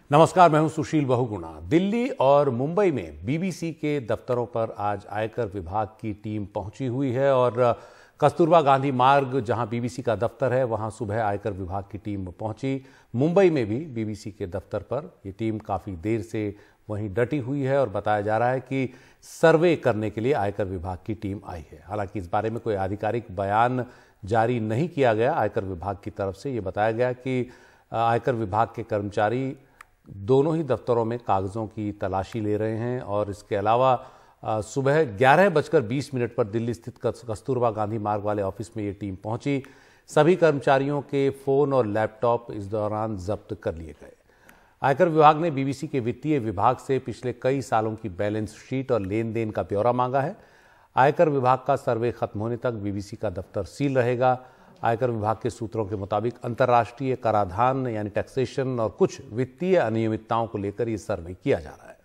नमस्कार, मैं हूं सुशील बहुगुणा। दिल्ली और मुंबई में बीबीसी के दफ्तरों पर आज आयकर विभाग की टीम पहुंची हुई है और कस्तूरबा गांधी मार्ग जहां बीबीसी का दफ्तर है वहां सुबह आयकर विभाग की टीम पहुंची। मुंबई में भी बीबीसी के दफ्तर पर यह टीम काफी देर से वहीं डटी हुई है और बताया जा रहा है कि सर्वे करने के लिए आयकर विभाग की टीम आई है। हालांकि इस बारे में कोई आधिकारिक बयान जारी नहीं किया गया आयकर विभाग की तरफ से। ये बताया गया कि आयकर विभाग के कर्मचारी दोनों ही दफ्तरों में कागजों की तलाशी ले रहे हैं और इसके अलावा सुबह 11:20 पर दिल्ली स्थित कस्तूरबा गांधी मार्ग वाले ऑफिस में ये टीम पहुंची। सभी कर्मचारियों के फोन और लैपटॉप इस दौरान जब्त कर लिए गए। आयकर विभाग ने बीबीसी के वित्तीय विभाग से पिछले कई सालों की बैलेंस शीट और लेन देन का ब्यौरा मांगा है। आयकर विभाग का सर्वे खत्म होने तक बीबीसी का दफ्तर सील रहेगा। आयकर विभाग के सूत्रों के मुताबिक अंतर्राष्ट्रीय कराधान यानी टैक्सेशन और कुछ वित्तीय अनियमितताओं को लेकर यह सर्वे किया जा रहा है।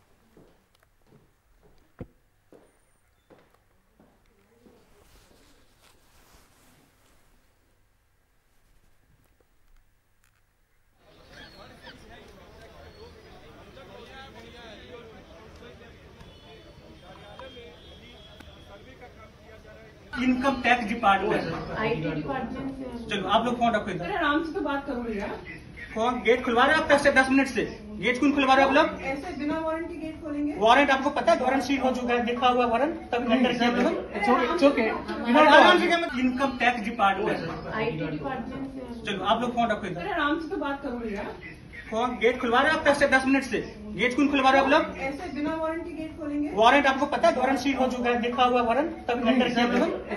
Income tax department, IT department से। चलो आप लोग फोन रखो इधर। आराम से तो बात करो यार। फोन गेट खुलवा रहे हो आप पैसे 10 मिनट से। गेट कौन खुलवा रहे हो आप लोग? ऐसे बिना वारंटी गेट खोलेंगे? वारंट आपको पता है? वारंट शीट हो चुका है, देखा हुआ वारंट, तब अंदर किया income tax department, IT department से। चलो आप लोग फोन रखो इधर। आराम से तो बात करो यार। फोन गेट खुलवा रहे हो आप पैसे 10 मिनट से। गेट कौन खुलवा रहे हो आप लोग? ऐसे बिना वारंटी गेट खोलेंगे? वारंट आपको पता है? वारंट शीट हो चुका है, देखा हुआ वारंट, तब अंदर किया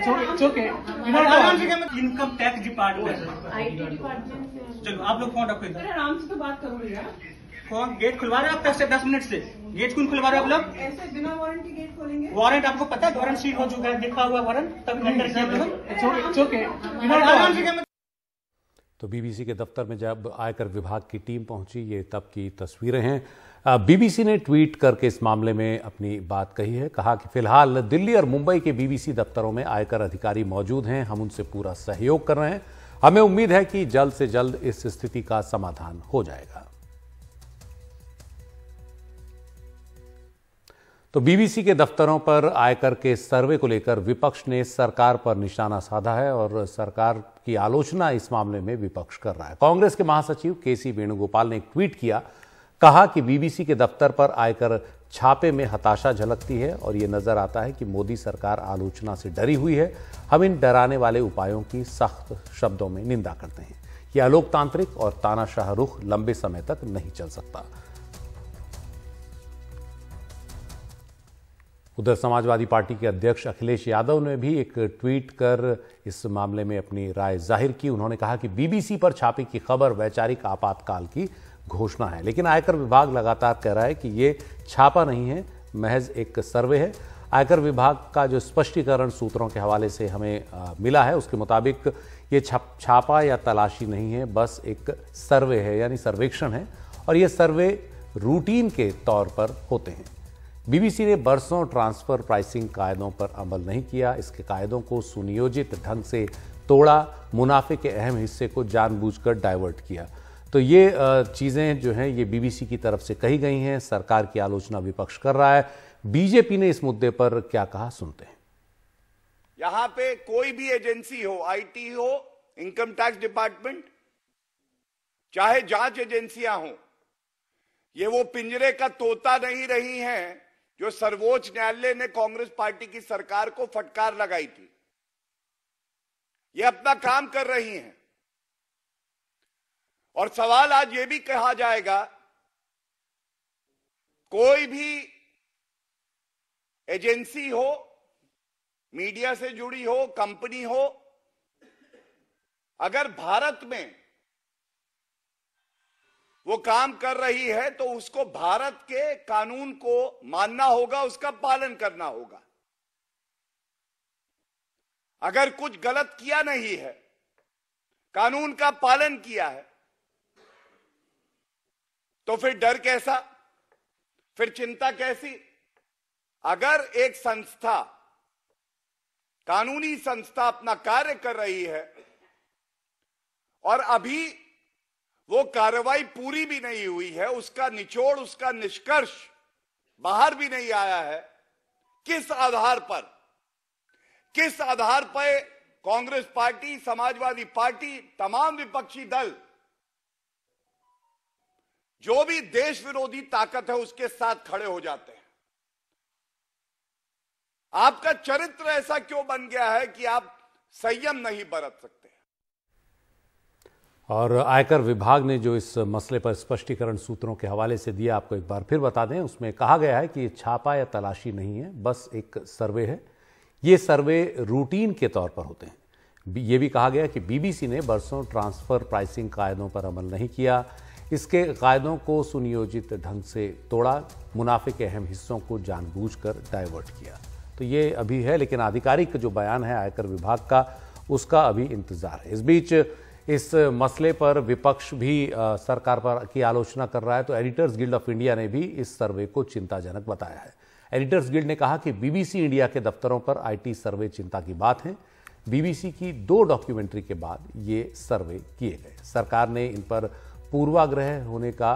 income tax department, IT department से। चलो आप लोग फोन रखो इधर। आराम से तो बात करो यार। फोन गेट खुलवा रहे हो आप पैसे 10 मिनट से। गेट कौन खुलवा रहे हो आप लोग? ऐसे बिना वारंटी गेट खोलेंगे? वारंट आपको पता है? वारंट शीट हो चुका है, देखा हुआ वारंट, तब अंदर किया। तो बीबीसी के दफ्तर में जब आयकर विभाग की टीम पहुंची, ये तब की तस्वीरें हैं। बीबीसी ने ट्वीट करके इस मामले में अपनी बात कही है। कहा कि फिलहाल दिल्ली और मुंबई के बीबीसी दफ्तरों में आयकर अधिकारी मौजूद हैं। हम उनसे पूरा सहयोग कर रहे हैं। हमें उम्मीद है कि जल्द से जल्द इस स्थिति का समाधान हो जाएगा। तो बीबीसी के दफ्तरों पर आयकर के सर्वे को लेकर विपक्ष ने सरकार पर निशाना साधा है और सरकार की आलोचना इस मामले में विपक्ष कर रहा है। कांग्रेस के महासचिव केसी वेणुगोपाल ने एक ट्वीट किया, कहा कि बीबीसी के दफ्तर पर आयकर छापे में हताशा झलकती है और यह नजर आता है कि मोदी सरकार आलोचना से डरी हुई है। हम इन डराने वाले उपायों की सख्त शब्दों में निंदा करते हैं। यह अलोकतांत्रिक और तानाशाह रुख लंबे समय तक नहीं चल सकता। उधर समाजवादी पार्टी के अध्यक्ष अखिलेश यादव ने भी एक ट्वीट कर इस मामले में अपनी राय जाहिर की। उन्होंने कहा कि बीबीसी पर छापे की खबर वैचारिक आपातकाल की घोषणा है, लेकिन आयकर विभाग लगातार कह रहा है कि ये छापा नहीं है, महज एक सर्वे है। आयकर विभाग का जो स्पष्टीकरण सूत्रों के हवाले से हमें मिला है, उसके मुताबिक ये छापा या तलाशी नहीं है, बस एक सर्वे है यानी सर्वेक्षण है और ये सर्वे रूटीन के तौर पर होते हैं। बीबीसी ने बरसों ट्रांसफर प्राइसिंग कायदों पर अमल नहीं किया। इसके कायदों को सुनियोजित ढंग से तोड़ा, मुनाफे के अहम हिस्से को जानबूझकर डाइवर्ट किया। तो ये चीजें जो हैं ये बीबीसी की तरफ से कही गई हैं। सरकार की आलोचना विपक्ष कर रहा है। बीजेपी ने इस मुद्दे पर क्या कहा, सुनते हैं। यहां पे कोई भी एजेंसी हो, आईटी हो, इनकम टैक्स डिपार्टमेंट, चाहे जांच एजेंसियां हो, ये वो पिंजरे का तोता नहीं रही हैं जो सर्वोच्च न्यायालय ने कांग्रेस पार्टी की सरकार को फटकार लगाई थी। ये अपना काम कर रही हैं और सवाल आज ये भी कहा जाएगा, कोई भी एजेंसी हो, मीडिया से जुड़ी हो, कंपनी हो, अगर भारत में वो काम कर रही है तो उसको भारत के कानून को मानना होगा, उसका पालन करना होगा। अगर कुछ गलत किया नहीं है, कानून का पालन किया है, तो फिर डर कैसा, फिर चिंता कैसी? अगर एक संस्था, कानूनी संस्था अपना कार्य कर रही है और अभी वो कार्रवाई पूरी भी नहीं हुई है, उसका निचोड़, उसका निष्कर्ष बाहर भी नहीं आया है। किस आधार पर कांग्रेस पार्टी, समाजवादी पार्टी, तमाम विपक्षी दल जो भी देश विरोधी ताकत है उसके साथ खड़े हो जाते हैं? आपका चरित्र ऐसा क्यों बन गया है कि आप संयम नहीं बरत सकते? और आयकर विभाग ने जो इस मसले पर स्पष्टीकरण सूत्रों के हवाले से दिया, आपको एक बार फिर बता दें। उसमें कहा गया है कि ये छापा या तलाशी नहीं है, बस एक सर्वे है। ये सर्वे रूटीन के तौर पर होते हैं। ये भी कहा गया कि बीबीसी ने बरसों ट्रांसफर प्राइसिंग कायदों पर अमल नहीं किया, इसके कायदों को सुनियोजित ढंग से तोड़ा, मुनाफे के अहम हिस्सों को जानबूझकर डाइवर्ट किया। तो ये अभी है, लेकिन आधिकारिक जो बयान है आयकर विभाग का, उसका अभी इंतजार है। इस बीच इस मसले पर विपक्ष भी सरकार पर की आलोचना कर रहा है। तो एडिटर्स गिल्ड ऑफ इंडिया ने भी इस सर्वे को चिंताजनक बताया है। एडिटर्स गिल्ड ने कहा कि बीबीसी इंडिया के दफ्तरों पर आईटी सर्वे चिंता की बात है। बीबीसी की 2 डॉक्यूमेंट्री के बाद ये सर्वे किए गए। सरकार ने इन पर पूर्वाग्रह होने का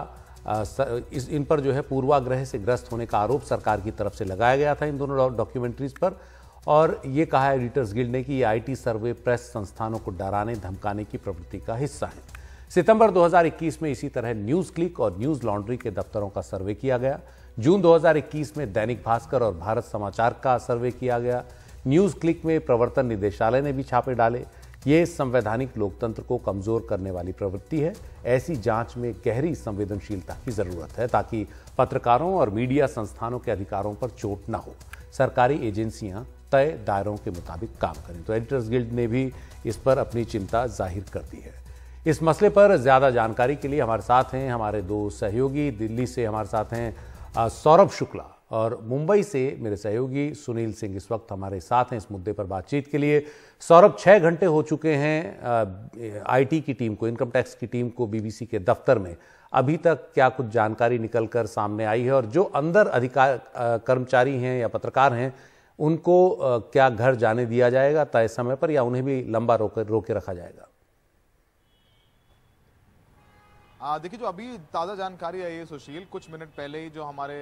इन पर जो है पूर्वाग्रह से ग्रस्त होने का आरोप सरकार की तरफ से लगाया गया था इन दोनों डॉक्यूमेंट्रीज पर। और ये कहा एडिटर्स गिल्ड ने कि ये आईटी सर्वे प्रेस संस्थानों को डराने धमकाने की प्रवृत्ति का हिस्सा है। सितंबर 2021 में इसी तरह न्यूज क्लिक और न्यूज लॉन्ड्री के दफ्तरों का सर्वे किया गया। जून 2021 में दैनिक भास्कर और भारत समाचार का सर्वे किया गया। न्यूज क्लिक में प्रवर्तन निदेशालय ने भी छापे डाले। ये संवैधानिक लोकतंत्र को कमजोर करने वाली प्रवृत्ति है। ऐसी जांच में गहरी संवेदनशीलता की जरूरत है ताकि पत्रकारों और मीडिया संस्थानों के अधिकारों पर चोट न हो। सरकारी एजेंसियां तय दायरों के मुताबिक काम करें। तो एडिटर्स गिल्ड ने भी इस पर अपनी चिंता जाहिर कर दी है। इस मसले पर ज्यादा जानकारी के लिए हमारे साथ हैं हमारे 2 सहयोगी। दिल्ली से हमारे साथ हैं सौरभ शुक्ला और मुंबई से मेरे सहयोगी सुनील सिंह इस वक्त हमारे साथ हैं इस मुद्दे पर बातचीत के लिए। सौरभ, 6 घंटे हो चुके हैं आईटी की टीम को, इनकम टैक्स की टीम को बीबीसी के दफ्तर में। अभी तक क्या कुछ जानकारी निकलकर सामने आई है और जो अंदर अधिकार कर्मचारी हैं या पत्रकार हैं उनको क्या घर जाने दिया जाएगा तय समय पर या उन्हें भी लंबा रोके रखा जाएगा? देखिए, जो अभी ताज़ा जानकारी आई है सुशील, कुछ मिनट पहले ही जो हमारे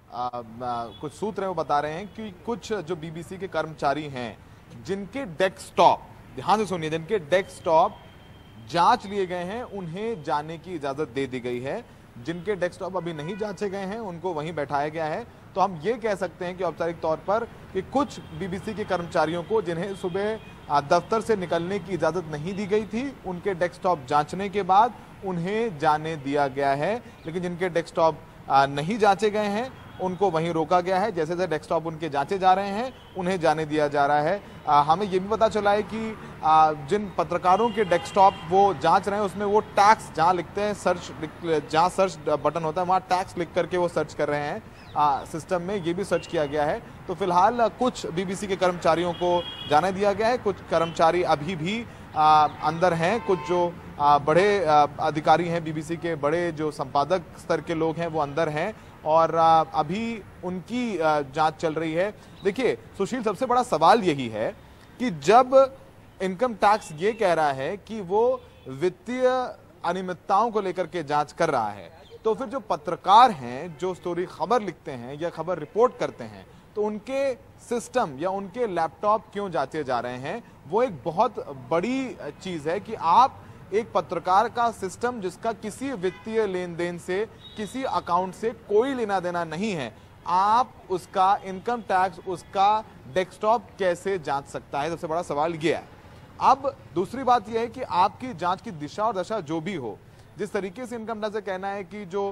कुछ सूत्र हैं वो बता रहे हैं कि कुछ जो बीबीसी के कर्मचारी हैं जिनके डेस्कटॉप, ध्यान से सुनिए, जिनके डेस्कटॉप जांच लिए गए हैं उन्हें जाने की इजाजत दे दी गई है। जिनके डेस्कटॉप अभी नहीं जांचे गए हैं उनको वहीं बैठाया गया है। तो हम ये कह सकते हैं कि औपचारिक तौर पर कि कुछ बीबीसी के कर्मचारियों को जिन्हें सुबह दफ्तर से निकलने की इजाजत नहीं दी गई थी, उनके डेस्कटॉप जांचने के बाद उन्हें जाने दिया गया है। लेकिन जिनके डेस्कटॉप नहीं जांचे गए हैं उनको वहीं रोका गया है। जैसे जैसे डेस्कटॉप उनके जांचे जा रहे हैं उन्हें जाने दिया जा रहा है। हमें ये भी पता चला है कि जिन पत्रकारों के डेस्कटॉप वो जांच रहे हैं उसमें वो टैक्स जहां लिखते हैं, जहां सर्च बटन होता है वहां टैक्स लिख करके वो सर्च कर रहे हैं सिस्टम में, ये भी सर्च किया गया है। तो फिलहाल कुछ बीबीसी के कर्मचारियों को जाने दिया गया है, कुछ कर्मचारी अभी भी अंदर हैं, कुछ जो बड़े अधिकारी हैं बीबीसी के, बड़े जो संपादक स्तर के लोग हैं वो अंदर हैं और अभी उनकी जांच चल रही है। देखिए सुशील, सबसे बड़ा सवाल यही है कि जब इनकम टैक्स ये कह रहा है कि वो वित्तीय अनियमितताओं को लेकर के जांच कर रहा है, तो फिर जो पत्रकार हैं जो स्टोरी खबर लिखते हैं या खबर रिपोर्ट करते हैं, तो उनके सिस्टम या उनके लैपटॉप क्यों जांचे जा रहे हैं? वो एक बहुत बड़ी चीज है कि आप एक पत्रकार का सिस्टम जिसका किसी वित्तीय लेन देन से, किसी अकाउंट से कोई लेना देना नहीं है, आप उसका इनकम टैक्स, उसका डेस्कटॉप कैसे जांच सकता है? सबसे बड़ा सवाल यह है। अब दूसरी बात यह है कि आपकी जांच की दिशा और दशा जो भी हो, जिस तरीके से इनकम टैक्स का कहना है कि जो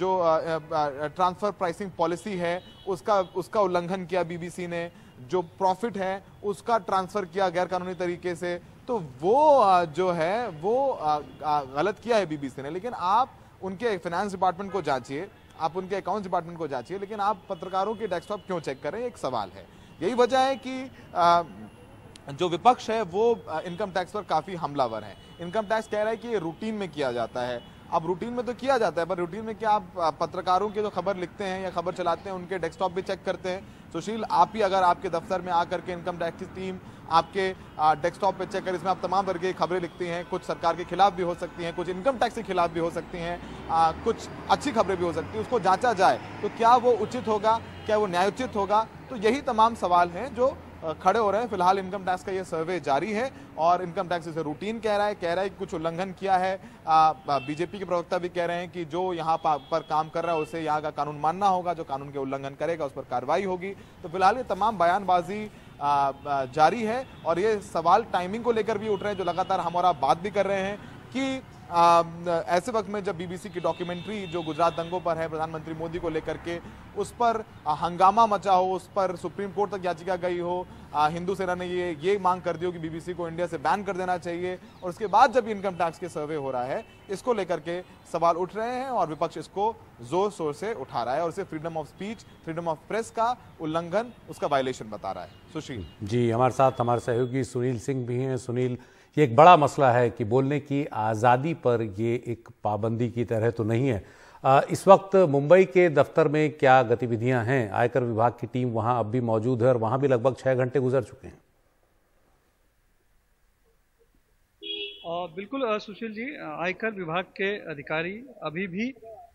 ट्रांसफर प्राइसिंग पॉलिसी है उसका उल्लंघन किया बीबीसी ने, जो प्रॉफिट है उसका ट्रांसफर किया गैर कानूनी तरीके से, तो वो जो है वो गलत किया है बीबीसी ने। लेकिन आप उनके फाइनेंस डिपार्टमेंट को जांचिए, आप उनके अकाउंट्स डिपार्टमेंट को जांचिए, लेकिन आप पत्रकारों के डेस्कटॉप क्यों चेक करें? एक सवाल है। यही वजह है कि जो विपक्ष है वो इनकम टैक्स पर काफी हमलावर है। इनकम टैक्स कह रहा है कि ये रूटीन में किया जाता है। अब रूटीन में तो किया जाता है, पर रूटीन में क्या आप पत्रकारों के जो खबर लिखते हैं या खबर चलाते हैं उनके डेस्कटॉप भी चेक करते हैं? सुशील, आप ही अगर आपके दफ्तर में आकर के इनकम टैक्स की टीम आपके डेस्कटॉप पे चेक करें। इसमें आप तमाम तरह की खबरें लिखती हैं, कुछ सरकार के खिलाफ भी हो सकती हैं, कुछ इनकम टैक्स के खिलाफ भी हो सकती हैं, कुछ अच्छी खबरें भी हो सकती हैं। उसको जांचा जाए तो क्या वो उचित होगा, क्या वो न्यायोचित होगा? तो यही तमाम सवाल हैं जो खड़े हो रहे हैं। फिलहाल इनकम टैक्स का ये सर्वे जारी है और इनकम टैक्स इसे रूटीन कह रहा है कि कुछ उल्लंघन किया है। बीजेपी के प्रवक्ता भी कह रहे हैं कि जो यहाँ पर काम कर रहा है उसे यहाँ का कानून मानना होगा, जो कानून के उल्लंघन करेगा उस पर कार्रवाई होगी। तो फिलहाल ये तमाम बयानबाजी जारी है और ये सवाल टाइमिंग को लेकर भी उठ रहे हैं, जो लगातार हम और आप बात भी कर रहे हैं कि ऐसे वक्त में जब बीबीसी की डॉक्यूमेंट्री जो गुजरात दंगों पर है, प्रधानमंत्री मोदी को लेकर के, उस पर हंगामा मचा हो, उस पर सुप्रीम कोर्ट तक याचिका गई हो, हिंदू सेना ने ये मांग कर दी हो कि बीबीसी को इंडिया से बैन कर देना चाहिए, और उसके बाद जब इनकम टैक्स के सर्वे हो रहा है, इसको लेकर के सवाल उठ रहे हैं और विपक्ष इसको जोर शोर से उठा रहा है और इसे freedom of speech, freedom of press का उल्लंघन, उसका वायलेशन बता रहा है। सुशील जी, हमारे साथ हमारे सहयोगी सुनील सिंह भी हैं। सुनील, ये एक बड़ा मसला है कि बोलने की आज़ादी पर ये एक पाबंदी की तरह तो नहीं है। इस वक्त मुंबई के दफ्तर में क्या गतिविधियां हैं? आयकर विभाग की टीम वहां अब भी मौजूद है और वहां भी लगभग 6 घंटे गुजर चुके हैं। बिल्कुल सुशील जी, आयकर विभाग के अधिकारी अभी भी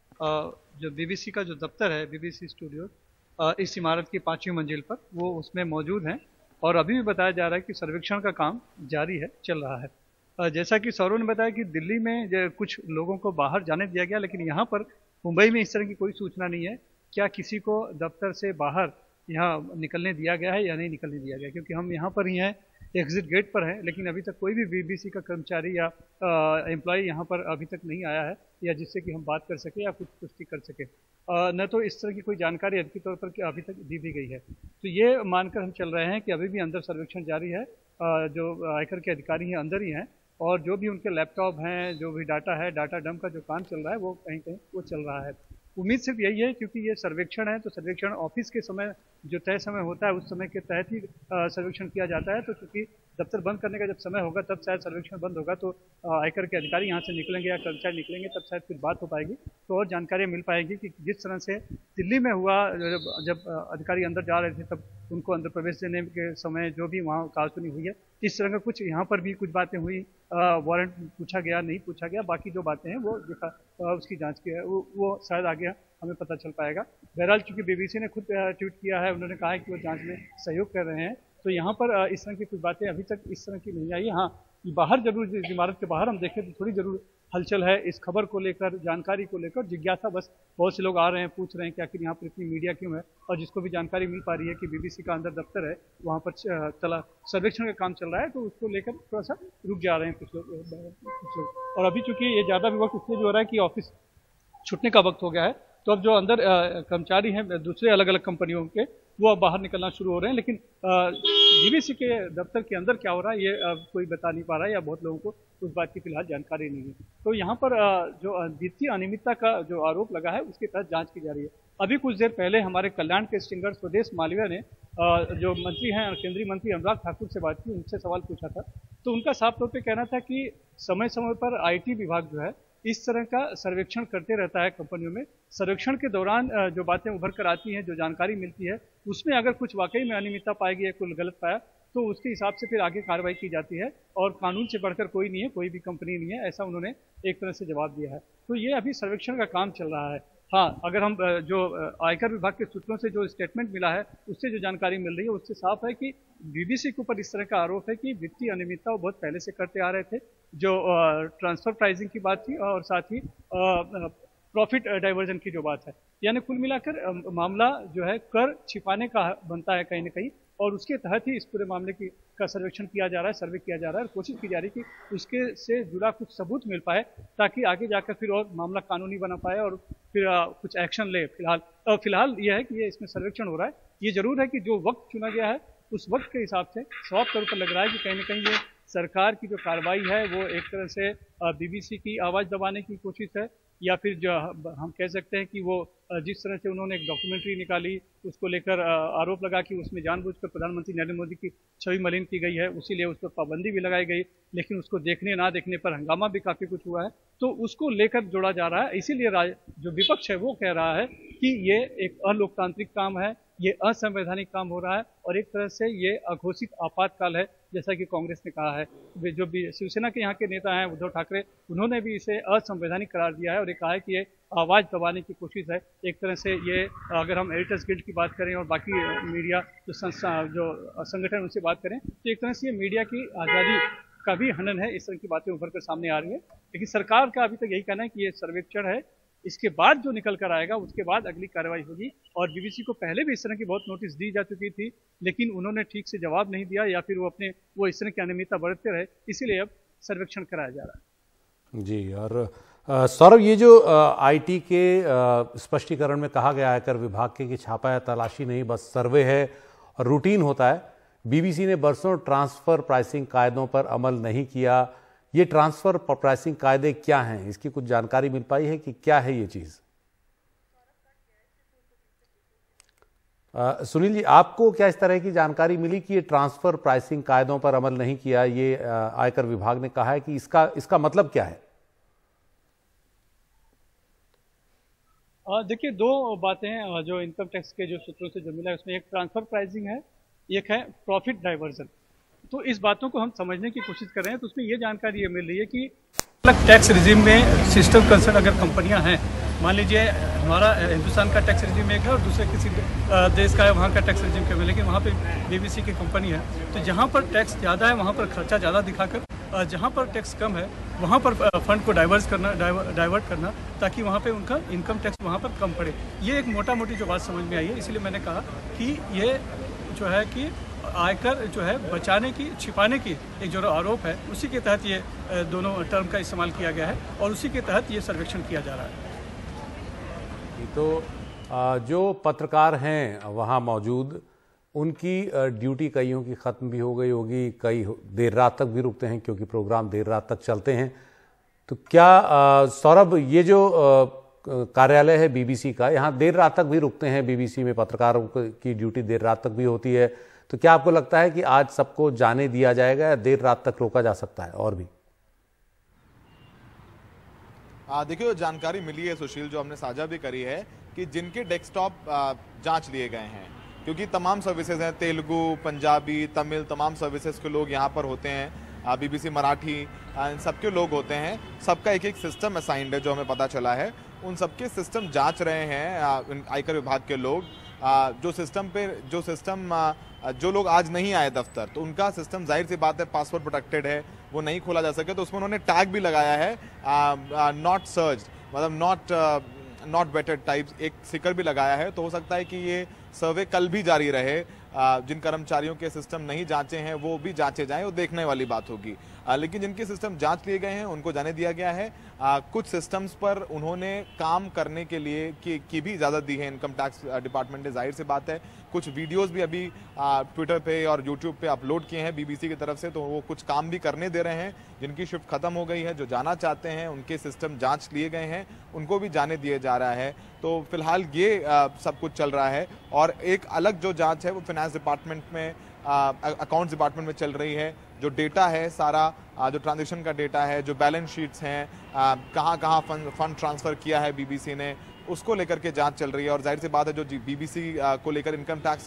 जो बीबीसी का जो दफ्तर है, बीबीसी स्टूडियो, इस इमारत की 5वीं मंजिल पर वो उसमें मौजूद हैं और अभी भी बताया जा रहा है कि सर्वेक्षण का काम जारी है, चल रहा है। जैसा कि सौरभ ने बताया कि दिल्ली में कुछ लोगों को बाहर जाने दिया गया, लेकिन यहाँ पर मुंबई में इस तरह की कोई सूचना नहीं है। क्या किसी को दफ्तर से बाहर यहाँ निकलने दिया गया है या नहीं निकलने दिया गया? क्योंकि हम यहाँ पर ही हैं, एग्जिट गेट पर है, लेकिन अभी तक कोई भी बीबीसी का कर्मचारी या एम्प्लॉय यहाँ पर अभी तक नहीं आया है या जिससे कि हम बात कर सके या कुछ पुष्टि कर सके। न तो इस तरह की कोई जानकारी अधिकृत तौर पर अभी तक दी भी गई है। तो ये मानकर हम चल रहे हैं कि अभी भी अंदर सर्वेक्षण जारी है। जो आयकर के अधिकारी हैं अंदर ही हैं और जो भी उनके लैपटॉप हैं, जो भी डाटा है, डाटा डंप का जो काम चल रहा है वो कहीं कहीं वो चल रहा है। उम्मीद सिर्फ यही है, क्योंकि ये सर्वेक्षण है तो सर्वेक्षण ऑफिस के समय जो तय समय होता है उस समय के तहत ही सर्वेक्षण किया जाता है। तो क्योंकि दफ्तर बंद करने का जब समय होगा तब शायद सर्वेक्षण बंद होगा, तो आयकर के अधिकारी यहाँ से निकलेंगे या कर्मचारी निकलेंगे, तब शायद कुछ बात हो पाएगी, तो और जानकारियाँ मिल पाएगी कि जिस तरह से दिल्ली में हुआ, जब अधिकारी अंदर जा रहे थे तब उनको अंदर प्रवेश देने के समय जो भी वहाँ कालसुनी हुई है, इस तरह का कुछ यहाँ पर भी कुछ बातें हुई। वारंट पूछा गया, नहीं पूछा गया, बाकी जो बातें हैं वो देखा, उसकी जाँच की है, वो शायद आगे हमें पता चल पाएगा। बहरहाल चूंकि बीबीसी ने खुद ट्वीट किया है, उन्होंने कहा है कि वो जांच में सहयोग कर रहे हैं, तो यहाँ पर इस तरह की कुछ बातें अभी तक इस तरह की नहीं आई। हाँ, बाहर जरूर, इस इमारत के बाहर हम देखें तो थोड़ी जरूर हलचल है इस खबर को लेकर, जानकारी को लेकर, जिज्ञासा बस बहुत से लोग आ रहे हैं, पूछ रहे हैं कि आखिर यहाँ पर इतनी मीडिया क्यों है, और जिसको भी जानकारी मिल पा रही है कि बीबीसी का अंदर दफ्तर है, वहाँ पर सर्वेक्षण का काम चल रहा है, तो उसको लेकर थोड़ा सा रुक जा रहे हैं कुछ लोग। और अभी चूंकि ये ज़्यादा भी वक्त इसलिए जो हो रहा है कि ऑफिस छुटने का वक्त हो गया है, तो अब जो अंदर कर्मचारी हैं दूसरे अलग अलग कंपनियों के, वो अब बाहर निकलना शुरू हो रहे हैं, लेकिन बीबीसी के दफ्तर के अंदर क्या हो रहा है ये कोई बता नहीं पा रहा है, या बहुत लोगों को उस बात की फिलहाल जानकारी नहीं है। तो यहाँ पर जो वित्तीय अनियमितता का जो आरोप लगा है उसके तहत जांच की जा रही है। अभी कुछ देर पहले हमारे कल्याण के स्टिंगर स्वदेश मालवीय ने जो मंत्री हैं, केंद्रीय मंत्री अनुराग ठाकुर से बात की, उनसे सवाल पूछा था, तो उनका साफ तौर पर कहना था कि समय समय पर IT विभाग जो है इस तरह का सर्वेक्षण करते रहता है कंपनियों में। सर्वेक्षण के दौरान जो बातें उभर कर आती हैं, जो जानकारी मिलती है, उसमें अगर कुछ वाकई में अनियमितता पाएगी या कुछ गलत पाया तो उसके हिसाब से फिर आगे कार्रवाई की जाती है, और कानून से बढ़कर कोई नहीं है, कोई भी कंपनी नहीं है, ऐसा उन्होंने एक तरह से जवाब दिया है। तो ये अभी सर्वेक्षण का काम चल रहा है। हाँ, अगर हम जो आयकर विभाग के सूत्रों से जो स्टेटमेंट मिला है, उससे जो जानकारी मिल रही है, उससे साफ है कि बीबीसी के ऊपर इस तरह का आरोप है कि वित्तीय अनियमितता वो बहुत पहले से करते आ रहे थे। जो ट्रांसफर प्राइसिंग की बात थी और साथ ही प्रॉफिट डाइवर्जन की जो बात है, यानी कुल मिलाकर मामला जो है कर छिपाने का बनता है कहीं ना कहीं, और उसके तहत ही इस पूरे मामले का सर्वेक्षण किया जा रहा है, सर्वे किया जा रहा है, और कोशिश की जा रही है कि उसके से जुड़ा कुछ सबूत मिल पाए, ताकि आगे जाकर फिर और मामला कानूनी बना पाए और फिर कुछ एक्शन ले। फिलहाल यह है कि ये इसमें सर्वेक्षण हो रहा है। ये जरूर है कि जो वक्त चुना गया है उस वक्त के हिसाब से साफ तौर पर लग रहा है कि कहीं ना कहीं ये सरकार की जो कार्रवाई है वो एक तरह से बीबीसी की आवाज़ दबाने की कोशिश है, या फिर जो हम कह सकते हैं कि वो जिस तरह से उन्होंने एक डॉक्यूमेंट्री निकाली, उसको लेकर आरोप लगा कि उसमें जानबूझकर प्रधानमंत्री नरेंद्र मोदी की छवि मलिन की गई है, उसीलिए उस पर पाबंदी भी लगाई गई, लेकिन उसको देखने ना देखने पर हंगामा भी काफ़ी कुछ हुआ है, तो उसको लेकर जोड़ा जा रहा है। इसीलिए जो विपक्ष है वो कह रहा है कि ये एक अलोकतांत्रिक काम है, ये असंवैधानिक काम हो रहा है और एक तरह से ये अघोषित आपातकाल है, जैसा कि कांग्रेस ने कहा है। जो भी शिवसेना के यहाँ के नेता हैं उद्धव ठाकरे, उन्होंने भी इसे असंवैधानिक करार दिया है और ये कहा है कि ये आवाज़ दबाने की कोशिश है। एक तरह से ये, अगर हम एडिटर्स गिल्ड की बात करें और बाकी मीडिया जो संगठन उनसे बात करें, तो एक तरह से ये मीडिया की आज़ादी का भी हनन है। इस तरह की बातें उभर कर सामने आ रही है, लेकिन सरकार का अभी तक यही कहना है कि ये सर्वेक्षण है, इसके बाद जो निकल कर आएगा उसके बाद अगली कार्रवाई होगी। और बीबीसी को पहले भी इस तरह की बहुत नोटिस दी जा चुकी थी, लेकिन उन्होंने ठीक से जवाब नहीं दिया या फिर वो इस तरह की अनियमितता बरतते रहे, इसीलिए अब सर्वेक्षण कराया जा रहा है। जी, और सौरभ, ये जो आईटी के स्पष्टीकरण में कहा गया आयकर विभाग के कि छापा या तलाशी नहीं, बस सर्वे है और रूटीन होता है। बीबीसी ने बरसों ट्रांसफर प्राइसिंग कायदों पर अमल नहीं किया। ये ट्रांसफर प्राइसिंग कायदे क्या हैं, इसकी कुछ जानकारी मिल पाई है कि क्या है ये चीज? सुनील जी, आपको क्या इस तरह की जानकारी मिली कि ये ट्रांसफर प्राइसिंग कायदों पर अमल नहीं किया, ये आयकर विभाग ने कहा है कि इसका मतलब क्या है? देखिए, दो बातें हैं जो इनकम टैक्स के जो सूत्रों से जो मिला है, उसमें एक ट्रांसफर प्राइसिंग है, एक है प्रॉफिट डाइवर्जन। तो इस बातों को हम समझने की कोशिश कर रहे हैं। तो उसमें ये जानकारी ये मिल रही है कि अलग टैक्स रिजीम में सिस्टम कंसर्न अगर कंपनियां हैं, मान लीजिए हमारा हिंदुस्तान का टैक्स रिजीम एक है और दूसरे किसी देश का है, वहाँ का टैक्स रिजीम क्या है, लेकिन वहाँ पे बीबीसी की कंपनी है, तो जहाँ पर टैक्स ज़्यादा है वहाँ पर खर्चा ज़्यादा दिखाकर जहाँ पर टैक्स कम है वहाँ पर फंड को डाइवर्ट करना ताकि वहाँ पे उनका इनकम टैक्स वहाँ पर कम पड़े। ये एक मोटा मोटी जो बात समझ में आई है, इसलिए मैंने कहा कि ये जो है कि आयकर जो है बचाने की, छिपाने की एक जो आरोप है, उसी के तहत ये दोनों टर्म का इस्तेमाल किया गया है और उसी के तहत ये सर्वेक्षण किया जा रहा है। तो जो पत्रकार हैं वहाँ मौजूद, उनकी ड्यूटी कईयों की ख़त्म भी हो गई होगी, कई देर रात तक भी रुकते हैं क्योंकि प्रोग्राम देर रात तक चलते हैं। तो क्या सौरभ, ये जो कार्यालय है बीबीसी का, यहाँ देर रात तक भी रुकते हैं, बीबीसी में पत्रकारों की ड्यूटी देर रात तक भी होती है, तो क्या आपको लगता है कि आज सबको जाने दिया जाएगा या देर रात तक रोका जा सकता है और भी? देखिए, जो जानकारी मिली है सुशील, जो हमने साझा भी करी है कि जिनके डेस्कटॉप जांच लिए गए हैं, क्योंकि तमाम सर्विसेज हैं, तेलुगु, पंजाबी, तमिल, तमाम सर्विसेज के लोग यहाँ पर होते हैं, बीबीसी मराठी, इन सबके लोग होते हैं, सबका एक एक सिस्टम असाइंड है जो हमें पता चला है। उन सबके सिस्टम जांच रहे हैं आयकर विभाग के लोग। जो लोग आज नहीं आए दफ्तर, तो उनका सिस्टम जाहिर सी बात है पासवर्ड प्रोटेक्टेड है, वो नहीं खोला जा सके, तो उसमें उन्होंने टैग भी लगाया है नॉट सर्च्ड, मतलब नॉट वेटेड टाइप एक स्टिकर भी लगाया है। तो हो सकता है कि ये सर्वे कल भी जारी रहे, जिन कर्मचारियों के सिस्टम नहीं जांचे हैं वो भी जांचे जाएं, वो देखने वाली बात होगी। लेकिन जिनके सिस्टम जांच लिए गए हैं उनको जाने दिया गया है। कुछ सिस्टम्स पर उन्होंने काम करने के लिए की भी इजाज़त दी है इनकम टैक्स डिपार्टमेंट ने, जाहिर सी बात है। कुछ वीडियोस भी अभी ट्विटर पे और यूट्यूब पे अपलोड किए हैं बीबीसी की तरफ से, तो वो कुछ काम भी करने दे रहे हैं। जिनकी शिफ्ट खत्म हो गई है, जो जाना चाहते हैं, उनके सिस्टम जांच लिए गए हैं, उनको भी जाने दिए जा रहा है। तो फिलहाल ये सब कुछ चल रहा है। और एक अलग जो जांच है वो फाइनेंस डिपार्टमेंट में, अकाउंट्स डिपार्टमेंट में चल रही है। जो डेटा है सारा, जो ट्रांजेक्शन का डेटा है, जो बैलेंस शीट्स हैं, कहाँ कहाँ फंड ट्रांसफ़र किया है बीबीसी ने, उसको लेकर के जांच चल रही है। और जाहिर सी बात है जो बीबीसी को लेकर इनकम टैक्स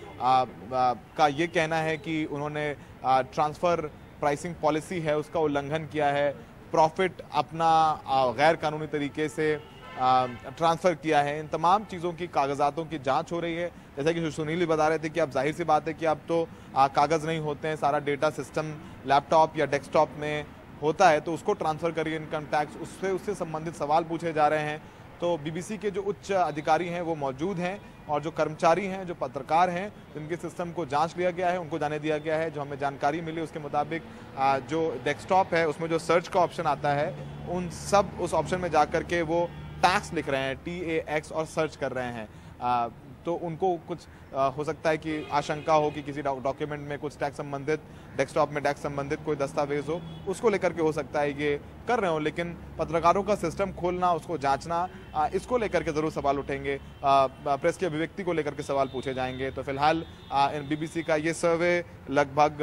का ये कहना है कि उन्होंने ट्रांसफ़र प्राइसिंग पॉलिसी है उसका उल्लंघन किया है, प्रॉफिट अपना गैर कानूनी तरीके से ट्रांसफ़र किया है। इन तमाम चीज़ों की कागजातों की जांच हो रही है। जैसा कि सुनील भी बता रहे थे कि अब जाहिर सी बात है कि अब तो कागज़ नहीं होते हैं, सारा डेटा सिस्टम लैपटॉप या डेस्कटॉप में होता है, तो उसको ट्रांसफ़र करिए इनकम टैक्स, उससे संबंधित सवाल पूछे जा रहे हैं। तो बीबीसी के जो उच्च अधिकारी हैं वो मौजूद हैं और जो कर्मचारी हैं, जो पत्रकार हैं, जिनके सिस्टम को जांच लिया गया है, उनको जाने दिया गया है। जो हमें जानकारी मिली उसके मुताबिक जो डेस्कटॉप है उसमें जो सर्च का ऑप्शन आता है, उस ऑप्शन में जा कर के वो टैक्स लिख रहे हैं, TAX, और सर्च कर रहे हैं। तो उनको कुछ हो सकता है कि आशंका हो कि किसी डॉक्यूमेंट में कुछ टैक्स संबंधित, डेस्कटॉप में टैक्स संबंधित कोई दस्तावेज हो, उसको लेकर के हो सकता है ये कर रहे हो। लेकिन पत्रकारों का सिस्टम खोलना, उसको जांचना, इसको लेकर के जरूर सवाल उठेंगे, प्रेस की अभिव्यक्ति को लेकर के सवाल पूछे जाएंगे। तो फिलहाल बीबीसी का ये सर्वे लगभग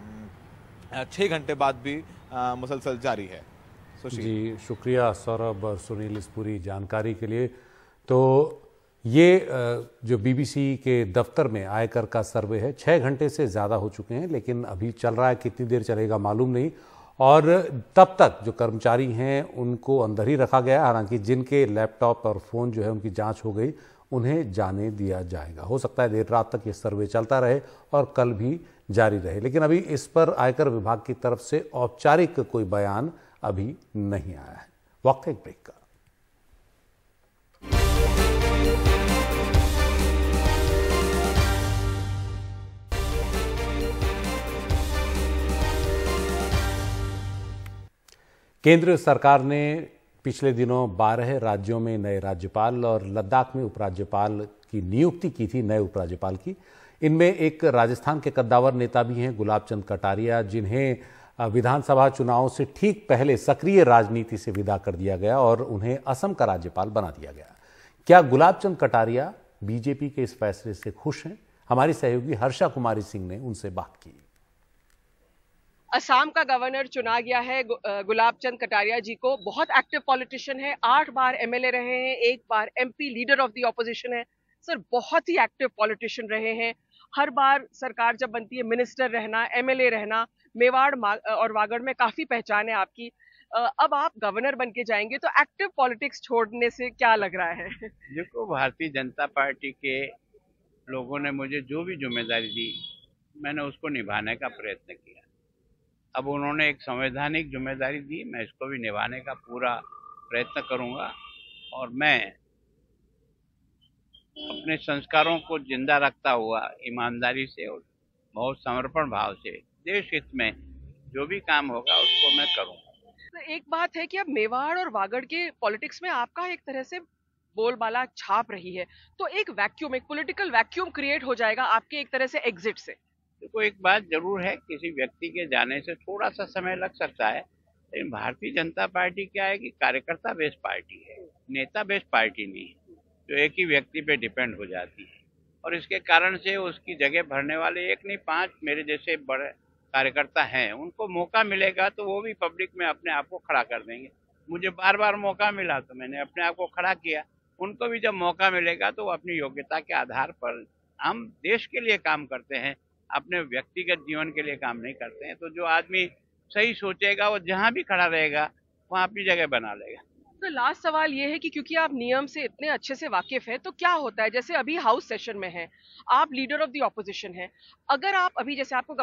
6 घंटे बाद भी मुसलसल जारी है। जी, शुक्रिया सौरभ और सुनील इस पूरी जानकारी के लिए। तो ये जो बीबीसी के दफ्तर में आयकर का सर्वे है 6 घंटे से ज़्यादा हो चुके हैं, लेकिन अभी चल रहा है, कितनी देर चलेगा मालूम नहीं। और तब तक जो कर्मचारी हैं उनको अंदर ही रखा गया। हालांकि जिनके लैपटॉप और फ़ोन जो है उनकी जांच हो गई, उन्हें जाने दिया जाएगा। हो सकता है देर रात तक ये सर्वे चलता रहे और कल भी जारी रहे, लेकिन अभी इस पर आयकर विभाग की तरफ से औपचारिक कोई बयान अभी नहीं आया है। वक्त एक ब्रेक का। केंद्र सरकार ने पिछले दिनों 12 राज्यों में नए राज्यपाल और लद्दाख में उपराज्यपाल की नियुक्ति की थी, नए उपराज्यपाल की। इनमें एक राजस्थान के कद्दावर नेता भी हैं, गुलाब चंद कटारिया, जिन्हें विधानसभा चुनाव से ठीक पहले सक्रिय राजनीति से विदा कर दिया गया और उन्हें असम का राज्यपाल बना दिया गया। क्या गुलाब चंद कटारिया बीजेपी के इस फैसले से खुश हैं? हमारी सहयोगी हर्षा कुमारी सिंह ने उनसे बात की। असम का गवर्नर चुना गया है गुलाब चंद कटारिया जी को। बहुत एक्टिव पॉलिटिशियन है, 8 बार एमएलए रहे हैं, 1 बार MP, leader of the opposition है। सर बहुत ही एक्टिव पॉलिटिशियन रहे हैं। हर बार सरकार जब बनती है मिनिस्टर रहना, एमएलए रहना, मेवाड़ और वागड़ में काफी पहचान है आपकी। अब आप गवर्नर बन के जाएंगे तो एक्टिव पॉलिटिक्स छोड़ने से क्या लग रहा है? देखो, भारतीय जनता पार्टी के लोगों ने मुझे जो भी जिम्मेदारी दी, मैंने उसको निभाने का प्रयत्न किया। अब उन्होंने एक संवैधानिक जिम्मेदारी दी, मैं इसको भी निभाने का पूरा प्रयत्न करूंगा। और मैं अपने संस्कारों को जिंदा रखता हुआ ईमानदारी से और बहुत समर्पण भाव से देश हित में जो भी काम होगा उसको मैं करूंगा। तो एक बात है कि अब मेवाड़ और वागड़ के पॉलिटिक्स में आपका एक तरह से बोलबाला छाप रही है, तो एक वैक्यूम, एक पॉलिटिकल वैक्यूम क्रिएट हो जाएगा आपके एक तरह से एग्जिट से। देखो, एक बात जरूर है, किसी व्यक्ति के जाने से थोड़ा सा समय लग सकता है, लेकिन भारतीय जनता पार्टी क्या है कि कार्यकर्ता बेस्ड पार्टी है, नेता बेस्ड पार्टी नहीं है, जो एक ही व्यक्ति पे डिपेंड हो जाती है। और इसके कारण से उसकी जगह भरने वाले 1 नहीं 5 मेरे जैसे बड़े कार्यकर्ता हैं। उनको मौका मिलेगा तो वो भी पब्लिक में अपने आप को खड़ा कर देंगे। मुझे बार बार मौका मिला तो मैंने अपने आप को खड़ा किया। उनको भी जब मौका मिलेगा तो वो अपनी योग्यता के आधार पर, हम देश के लिए काम करते हैं, अपने व्यक्तिगत जीवन के लिए काम नहीं करते हैं। तो जो आदमी सही सोचेगा वो जहां भी खड़ा रहेगा वहां अपनी जगह बना लेगा। तो लास्ट सवाल ये है कि क्योंकि आप नियम से इतने अच्छे से वाकिफ हैं, तो क्या होता है, जैसे अभी हाउस सेशन में है, आप लीडर ऑफ द ऑपोजिशन हैं, अगर आप अभी जैसे आपको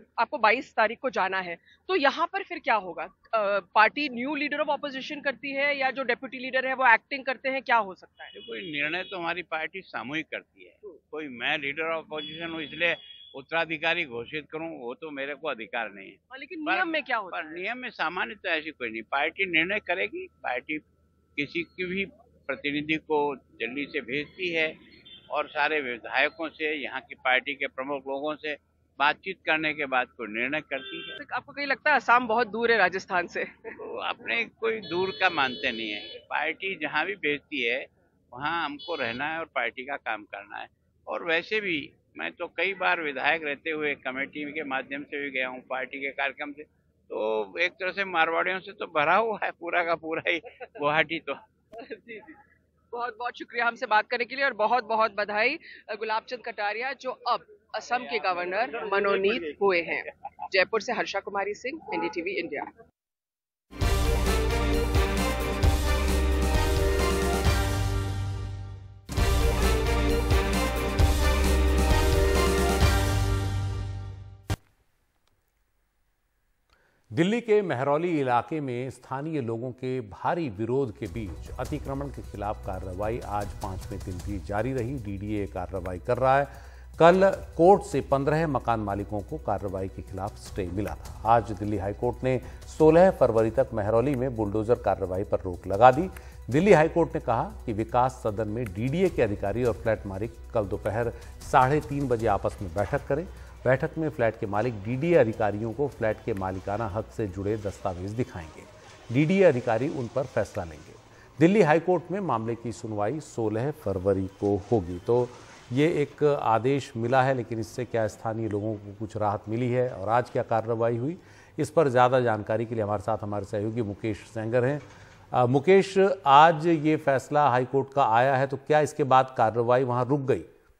22 तारीख को जाना है, तो यहाँ पर फिर क्या होगा? Party new leader of opposition करती है या जो डेप्यूटी लीडर है वो एक्टिंग करते हैं, क्या हो सकता है? कोई निर्णय तो हमारी पार्टी सामूहिक करती है। कोई मैं लीडर ऑफ ऑपोजिशन हूँ इसलिए उत्तराधिकारी घोषित करूं, वो तो मेरे को अधिकार नहीं है। लेकिन नियम में क्या होता है? नियम में सामान्यतः ऐसी कोई नहीं, पार्टी निर्णय करेगी। पार्टी किसी की भी प्रतिनिधि को दिल्ली से भेजती है और सारे विधायकों से, यहाँ की पार्टी के प्रमुख लोगों से बातचीत करने के बाद कोई निर्णय करती है। आपको कहीं लगता है असम बहुत दूर है राजस्थान से? तो अपने कोई दूर का मानते नहीं है। पार्टी जहाँ भी भेजती है वहाँ हमको रहना है और पार्टी का काम करना है। और वैसे भी मैं तो कई बार विधायक रहते हुए कमेटी के माध्यम से भी गया हूँ, पार्टी के कार्यक्रम से, तो एक तरह से मारवाड़ियों से तो भरा हुआ है पूरा का पूरा ही गुवाहाटी तो। जी। बहुत बहुत शुक्रिया हमसे बात करने के लिए और बहुत बहुत बधाई गुलाब चंद कटारिया जो अब असम के गवर्नर मनोनीत हुए हैं। जयपुर से हर्षा कुमारी सिंह, एनडीटीवी इंडिया। दिल्ली के मेहरौली इलाके में स्थानीय लोगों के भारी विरोध के बीच अतिक्रमण के खिलाफ कार्रवाई आज 5वें दिन भी जारी रही। डीडीए कार्रवाई कर रहा है। कल कोर्ट से 15 मकान मालिकों को कार्रवाई के खिलाफ स्टे मिला था। आज दिल्ली हाईकोर्ट ने 16 फरवरी तक मेहरौली में बुलडोजर कार्रवाई पर रोक लगा दी। दिल्ली हाईकोर्ट ने कहा कि विकास सदन में डीडीए के अधिकारी और फ्लैट मालिक कल दोपहर 3:30 बजे आपस में बैठक करें। बैठक में फ्लैट के मालिक डीडीए अधिकारियों को फ्लैट के मालिकाना हक से जुड़े दस्तावेज दिखाएंगे। डीडीए अधिकारी उन पर फैसला लेंगे। दिल्ली हाईकोर्ट में मामले की सुनवाई 16 फरवरी को होगी। तो ये एक आदेश मिला है, लेकिन इससे क्या स्थानीय लोगों को कुछ राहत मिली है और आज क्या कार्रवाई हुई, इस पर ज़्यादा जानकारी के लिए हमारे साथ हमारे सहयोगी मुकेश सेंगर हैं। मुकेश, आज ये फैसला हाईकोर्ट का आया है, तो क्या इसके बाद कार्रवाई वहां रुक गई?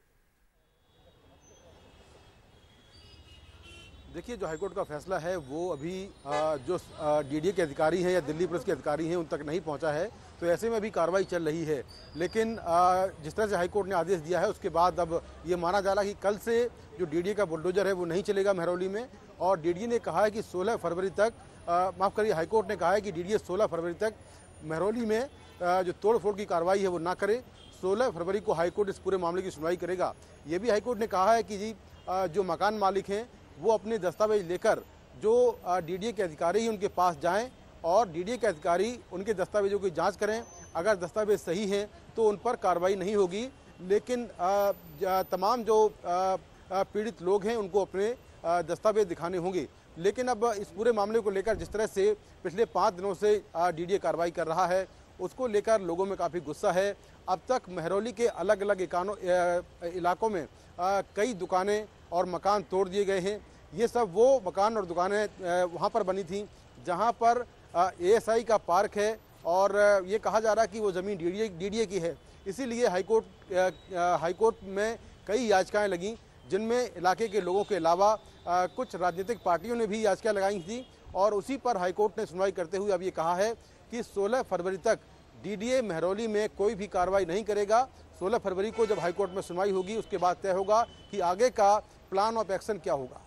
देखिए, जो हाईकोर्ट का फैसला है वो अभी जो डीडीए के अधिकारी हैं या दिल्ली पुलिस के अधिकारी हैं उन तक नहीं पहुंचा है, तो ऐसे में अभी कार्रवाई चल रही है। लेकिन जिस तरह से हाईकोर्ट ने आदेश दिया है उसके बाद अब ये माना जा रहा है कि कल से जो डीडीए का बुलडोजर है वो नहीं चलेगा महरौली में, और डीडीए ने कहा है कि 16 फरवरी तक, माफ़ करिए, हाईकोर्ट ने कहा है कि डीडीए 16 फरवरी तक महरौली में जो तोड़फोड़ की कार्रवाई है वो ना करे। 16 फरवरी को हाईकोर्ट इस पूरे मामले की सुनवाई करेगा। ये भी हाईकोर्ट ने कहा है कि जी जो मकान मालिक हैं वो अपने दस्तावेज लेकर जो डीडीए के अधिकारी हैं उनके पास जाएं और डीडीए के अधिकारी उनके दस्तावेजों की जांच करें। अगर दस्तावेज सही हैं तो उन पर कार्रवाई नहीं होगी, लेकिन तमाम जो पीड़ित लोग हैं उनको अपने दस्तावेज दिखाने होंगे। लेकिन अब इस पूरे मामले को लेकर जिस तरह से पिछले 5 दिनों से डीडीए कार्रवाई कर रहा है उसको लेकर लोगों में काफ़ी गुस्सा है। अब तक महरौली के अलग अलग इलाकों में कई दुकानें और मकान तोड़ दिए गए हैं। ये सब वो मकान और दुकानें वहाँ पर बनी थी जहाँ पर एएसआई का पार्क है, और ये कहा जा रहा है कि वो ज़मीन डीडीए की है। इसीलिए हाईकोर्ट में कई याचिकाएं लगीं, जिनमें इलाके के लोगों के अलावा कुछ राजनीतिक पार्टियों ने भी याचिका लगाई थी, और उसी पर हाईकोर्ट ने सुनवाई करते हुए अब ये कहा है कि 16 फरवरी तक डीडीए महरौली में कोई भी कार्रवाई नहीं करेगा। 16 फरवरी को जब हाईकोर्ट में सुनवाई होगी उसके बाद तय होगा कि आगे का प्लान ऑफ एक्शन क्या होगा।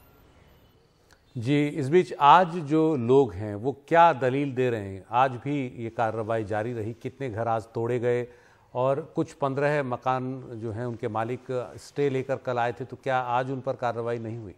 जी, इस बीच आज जो लोग हैं वो क्या दलील दे रहे हैं? आज भी ये कार्रवाई जारी रही, कितने घर आज तोड़े गए, और कुछ 15 मकान जो हैं उनके मालिक स्टे लेकर कल आए थे, तो क्या आज उन पर कार्रवाई नहीं हुई?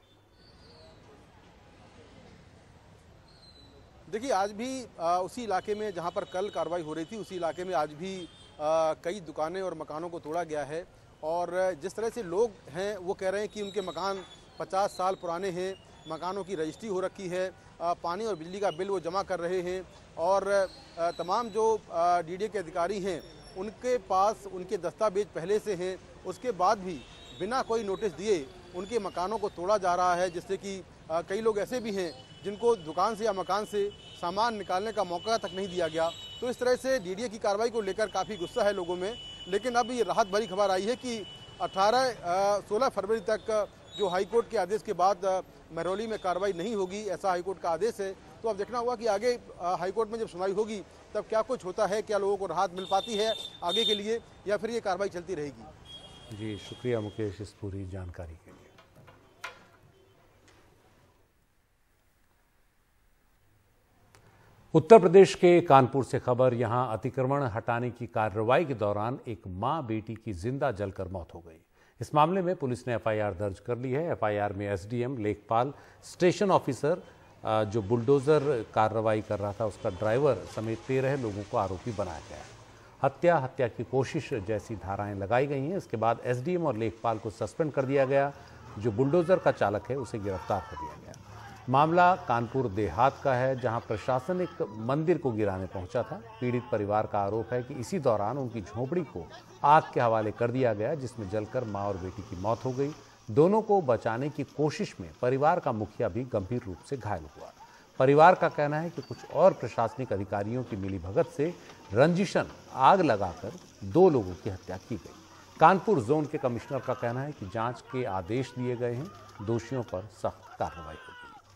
देखिए, आज भी उसी इलाके में जहां पर कल कार्रवाई हो रही थी उसी इलाके में आज भी कई दुकानें और मकानों को तोड़ा गया है। और जिस तरह से लोग हैं वो कह रहे हैं कि उनके मकान 50 साल पुराने हैं, मकानों की रजिस्ट्री हो रखी है, पानी और बिजली का बिल वो जमा कर रहे हैं, और तमाम जो डीडीए के अधिकारी हैं उनके पास उनके दस्तावेज पहले से हैं, उसके बाद भी बिना कोई नोटिस दिए उनके मकानों को तोड़ा जा रहा है। जिससे कि कई लोग ऐसे भी हैं जिनको दुकान से या मकान से सामान निकालने का मौका तक नहीं दिया गया। तो इस तरह से डीडीए की कार्रवाई को लेकर काफ़ी गुस्सा है लोगों में। लेकिन अब ये राहत भरी खबर आई है कि 16 फरवरी तक जो हाईकोर्ट के आदेश के बाद महरौली में कार्रवाई नहीं होगी, ऐसा हाईकोर्ट का आदेश है। तो अब देखना होगा कि आगे हाईकोर्ट में जब सुनवाई होगी तब क्या कुछ होता है, क्या लोगों को राहत मिल पाती है आगे के लिए, या फिर ये कार्रवाई चलती रहेगी। जी, शुक्रिया मुकेश इस पूरी जानकारी के लिए। उत्तर प्रदेश के कानपुर से खबर। यहां अतिक्रमण हटाने की कार्रवाई के दौरान एक मां बेटी की जिंदा जलकर मौत हो गई। इस मामले में पुलिस ने एफआईआर दर्ज कर ली है। एफआईआर में एसडीएम, लेखपाल, स्टेशन ऑफिसर, जो बुलडोजर कार्रवाई कर रहा था उसका ड्राइवर समेत 13 लोगों को आरोपी बनाया गया है। हत्या की कोशिश जैसी धाराएं लगाई गई हैं। इसके बाद एसडीएम और लेखपाल को सस्पेंड कर दिया गया। जो बुलडोजर का चालक है उसे गिरफ्तार कर लिया गया। मामला कानपुर देहात का है, जहां प्रशासन एक मंदिर को गिराने पहुंचा था। पीड़ित परिवार का आरोप है कि इसी दौरान उनकी झोपड़ी को आग के हवाले कर दिया गया, जिसमें जलकर मां और बेटी की मौत हो गई। दोनों को बचाने की कोशिश में परिवार का मुखिया भी गंभीर रूप से घायल हुआ। परिवार का कहना है कि कुछ और प्रशासनिक अधिकारियों की मिलीभगत से रंजिशन आग लगाकर 2 लोगों की हत्या की गई। कानपुर जोन के कमिश्नर का कहना है कि जांच के आदेश दिए गए हैं, दोषियों पर सख्त कार्रवाई होगी।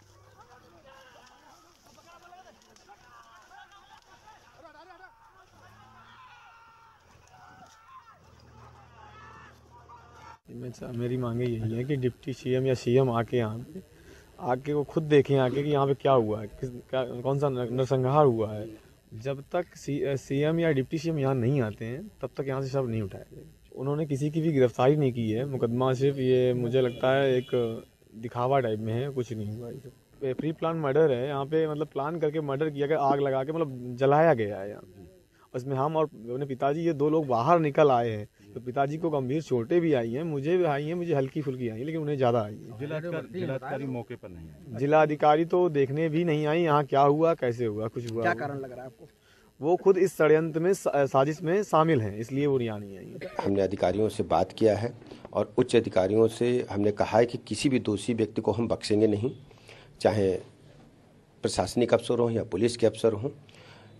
मेरी मांगे यही है कि डिप्टी सीएम या सीएम आके यहाँ पे आके वो खुद देखें आके कि यहाँ पे क्या हुआ है, कौन सा नरसंहार हुआ है। जब तक सीएम या डिप्टी सीएम यहाँ नहीं आते हैं तब तक यहाँ से शव नहीं उठाया जाएगा। उन्होंने किसी की भी गिरफ्तारी नहीं की है। मुकदमा सिर्फ ये मुझे लगता है एक दिखावा टाइप में है, कुछ नहीं हुआ। प्री प्लान मर्डर है यहाँ पे, मतलब प्लान करके मर्डर किया गया, आग लगा के मतलब जलाया गया है यहाँ पे। उसमें हम और अपने पिताजी ये 2 लोग बाहर निकल आए हैं। तो पिताजी को गंभीर चोटें भी आई हैं, मुझे भी आई हैं, मुझे हल्की फुल्की आई हैं, लेकिन उन्हें ज़्यादा आई है। जिलाधिकारी मौके पर नहीं है। जिलाधिकारी तो देखने भी नहीं आई यहाँ क्या हुआ, कैसे हुआ, कुछ हुआ। क्या कारण लग रहा है आपको? वो खुद इस षड्यंत्र में, साजिश में शामिल हैं, इसलिए वो यहाँ नहीं आई। हमने अधिकारियों से बात किया है और उच्च अधिकारियों से हमने कहा है कि किसी भी दोषी व्यक्ति को हम बख्शेंगे नहीं, चाहे प्रशासनिक अफसर हों या पुलिस के अफसर हों।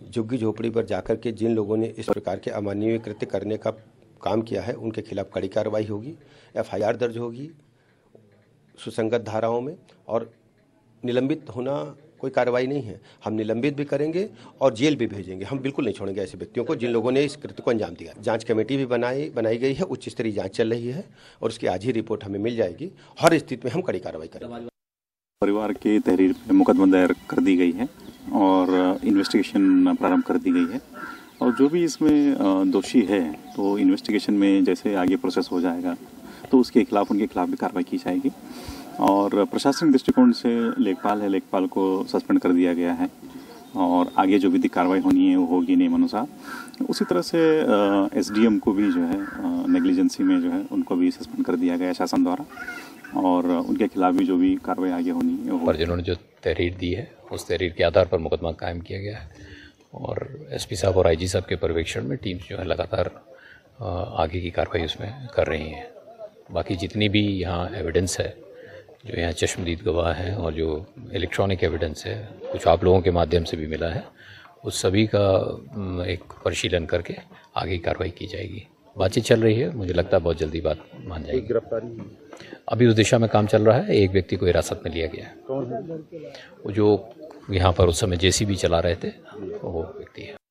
झुग्गी झोपड़ी पर जाकर के जिन लोगों ने इस प्रकार के अमानवीय कृत्य करने का काम किया है उनके खिलाफ कड़ी कार्रवाई होगी, FIR दर्ज होगी सुसंगत धाराओं में, और निलंबित होना कोई कार्रवाई नहीं है। हम निलंबित भी करेंगे और जेल भी भेजेंगे। हम बिल्कुल नहीं छोड़ेंगे ऐसे व्यक्तियों को जिन लोगों ने इस कृत्य को अंजाम दिया। जांच कमेटी भी बनाई गई है, उच्च स्तरीय जांच चल रही है और उसकी आज ही रिपोर्ट हमें मिल जाएगी। हर स्थिति में हम कड़ी कार्रवाई करेंगे। परिवार की तहरीर पे मुकदमा दायर कर दी गई है और इन्वेस्टिगेशन प्रारंभ कर दी गई है, और जो भी इसमें दोषी है तो इन्वेस्टिगेशन में जैसे आगे प्रोसेस हो जाएगा तो उसके खिलाफ उनके खिलाफ भी कार्रवाई की जाएगी। और प्रशासनिक दृष्टिकोण से लेखपाल को सस्पेंड कर दिया गया है और आगे जो विधिक कार्रवाई होनी है वो होगी नियम अनुसार। उसी तरह से SDM को भी जो है नेग्लिजेंसी में जो है उनको भी सस्पेंड कर दिया गया शासन द्वारा, और उनके खिलाफ भी जो भी कार्रवाई आगे होनी है पर जिन्होंने जो तहरीर दी है उस तहरीर के आधार पर मुकदमा कायम किया गया है, और SP साहब और IG साहब के पर्यवेक्षण में टीम्स जो है लगातार आगे की कार्रवाई उसमें कर रही हैं। बाकी जितनी भी यहाँ एविडेंस है, जो यहाँ चश्मदीद गवाह हैं और जो इलेक्ट्रॉनिक एविडेंस है, कुछ आप लोगों के माध्यम से भी मिला है, उस सभी का एक परिशीलन करके आगे कार्रवाई की जाएगी। बातचीत चल रही है, मुझे लगता है बहुत जल्दी बात मान जाएगी। गिरफ्तारी अभी उस दिशा में काम चल रहा है। एक व्यक्ति को हिरासत में लिया गया है। वो जो यहाँ पर उस समय JCB चला रहे थे वो व्यक्ति है।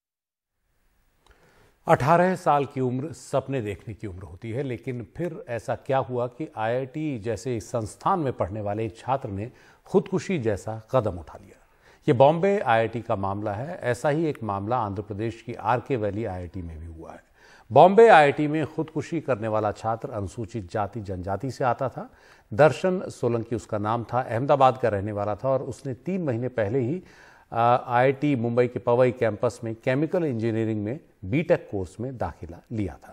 18 साल की उम्र सपने देखने की उम्र होती है, लेकिन फिर ऐसा क्या हुआ कि IIT जैसे इस संस्थान में पढ़ने वाले एक छात्र ने खुदकुशी जैसा कदम उठा लिया। ये बॉम्बे IIT का मामला है। ऐसा ही एक मामला आंध्र प्रदेश की RK वैली IIT में भी हुआ है। बॉम्बे IIT में खुदकुशी करने वाला छात्र अनुसूचित जाति जनजाति से आता था। दर्शन सोलंकी उसका नाम था, अहमदाबाद का रहने वाला था और उसने 3 महीने पहले ही IIT मुंबई के पवई कैंपस में केमिकल इंजीनियरिंग में BTech कोर्स में दाखिला लिया था।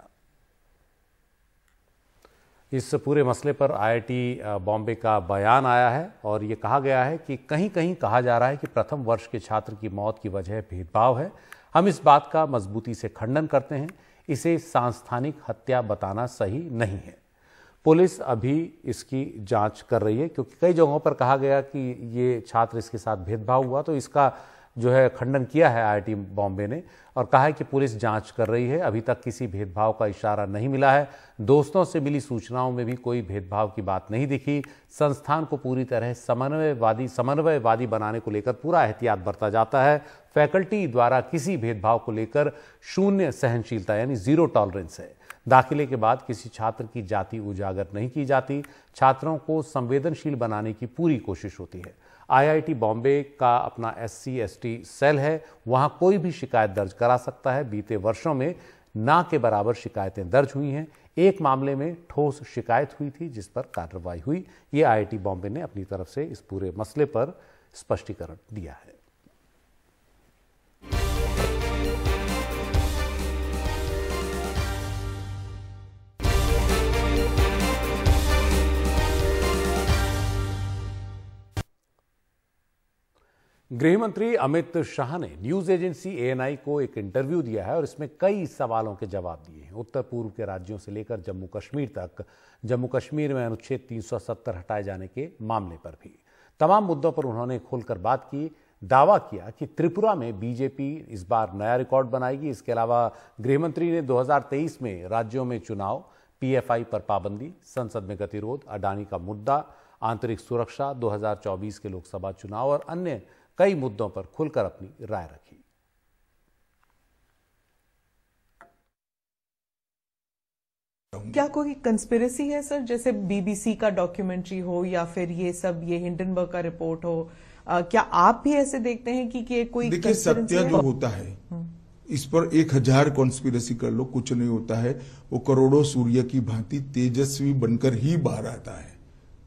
इस पूरे मसले पर IIT बॉम्बे का बयान आया है और ये कहा गया है कि कहीं कहीं कहा जा रहा है कि प्रथम वर्ष के छात्र की मौत की वजह भेदभाव है। हम इस बात का मजबूती से खंडन करते हैं। इसे सांस्थानिक हत्या बताना सही नहीं है। पुलिस अभी इसकी जांच कर रही है, क्योंकि कई जगहों पर कहा गया कि ये छात्र इसके साथ भेदभाव हुआ, तो इसका जो है खंडन किया है IIT बॉम्बे ने और कहा है कि पुलिस जांच कर रही है। अभी तक किसी भेदभाव का इशारा नहीं मिला है। दोस्तों से मिली सूचनाओं में भी कोई भेदभाव की बात नहीं दिखी। संस्थान को पूरी तरह समन्वयवादी बनाने को लेकर पूरा एहतियात बरता जाता है। फैकल्टी द्वारा किसी भेदभाव को लेकर शून्य सहनशीलता यानी 0 टॉलरेंस है। दाखिले के बाद किसी छात्र की जाति उजागर नहीं की जाती। छात्रों को संवेदनशील बनाने की पूरी कोशिश होती है। IIT बॉम्बे का अपना SC/ST सेल है, वहां कोई भी शिकायत दर्ज करा सकता है। बीते वर्षों में ना के बराबर शिकायतें दर्ज हुई हैं। एक मामले में ठोस शिकायत हुई थी जिस पर कार्रवाई हुई। ये IIT बॉम्बे ने अपनी तरफ से इस पूरे मसले पर स्पष्टीकरण दिया है। गृह मंत्री अमित शाह ने न्यूज एजेंसी ANI को एक इंटरव्यू दिया है और इसमें कई सवालों के जवाब दिए हैं। उत्तर पूर्व के राज्यों से लेकर जम्मू कश्मीर तक, जम्मू कश्मीर में अनुच्छेद 370 हटाए जाने के मामले पर भी तमाम मुद्दों पर उन्होंने खुलकर बात की। दावा किया कि त्रिपुरा में BJP इस बार नया रिकॉर्ड बनाएगी। इसके अलावा गृह मंत्री ने 2023 में राज्यों में चुनाव, PFI पर पाबंदी, संसद में गतिरोध, अडानी का मुद्दा, आंतरिक सुरक्षा, 2024 के लोकसभा चुनाव और अन्य कई मुद्दों पर खुलकर अपनी राय रखी। क्या कोई कंस्पिरेसी है सर, जैसे BBC का डॉक्यूमेंट्री हो या फिर ये हिंडनबर्ग का रिपोर्ट हो, क्या आप भी ऐसे देखते हैं कि कोई? देखिए, सत्य जो होता है इस पर 1000 कॉन्स्पिरेसी कर लो, कुछ नहीं होता है। वो करोड़ों सूर्य की भांति तेजस्वी बनकर ही बाहर आता है।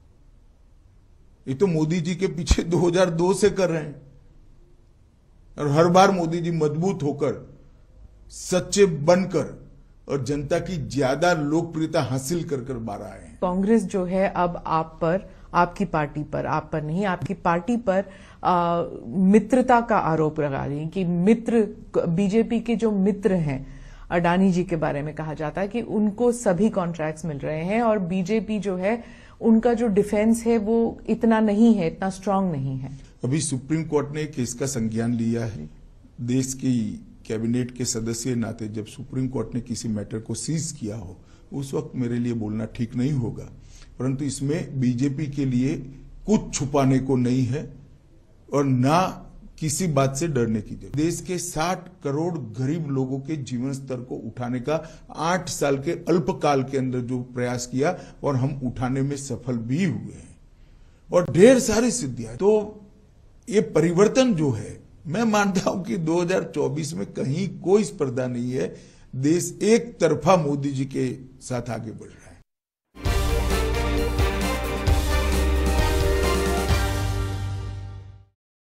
ये तो मोदी जी के पीछे 2002 से कर रहे हैं और हर बार मोदी जी मजबूत होकर, सच्चे बनकर और जनता की ज्यादा लोकप्रियता हासिल कर बाहर आए हैं। कांग्रेस जो है अब आप पर, आपकी पार्टी पर, आप पर नहीं, आपकी पार्टी पर मित्रता का आरोप लगा रही है कि मित्र, BJP के जो मित्र हैं, अडानी जी के बारे में कहा जाता है कि उनको सभी कॉन्ट्रैक्ट्स मिल रहे हैं और BJP जो है उनका जो डिफेंस है वो इतना नहीं है, इतना स्ट्रांग नहीं है। अभी सुप्रीम कोर्ट ने केस का संज्ञान लिया है। देश की कैबिनेट के सदस्य नाते जब सुप्रीम कोर्ट ने किसी मैटर को सीज किया हो, उस वक्त मेरे लिए बोलना ठीक नहीं होगा। परंतु इसमें बीजेपी के लिए कुछ छुपाने को नहीं है और ना किसी बात से डरने की जरूरत। देश के 60 करोड़ गरीब लोगों के जीवन स्तर को उठाने का 8 साल के अल्पकाल के अंदर जो प्रयास किया और हम उठाने में सफल भी हुए हैं और ढेर सारी सिद्धियां। तो ये परिवर्तन जो है, मैं मानता हूं कि 2024 में कहीं कोई स्पर्धा नहीं है। देश एक तरफा मोदी जी के साथ आगे बढ़ रहा है।